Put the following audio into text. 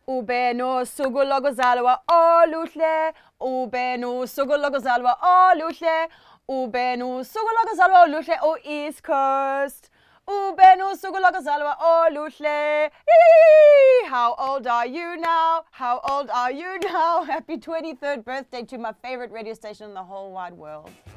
Ube nosuku lokuzalwa oluhle. Ube nosuku lokuzalwa oluhle. Ube nosuku lokuzalwa oluhle o-East Coast. Ube nosuku lokuzalwa oluhle. Yee! How old are you now? How old are you now? Happy 23rd birthday to my favorite radio station in the whole wide world.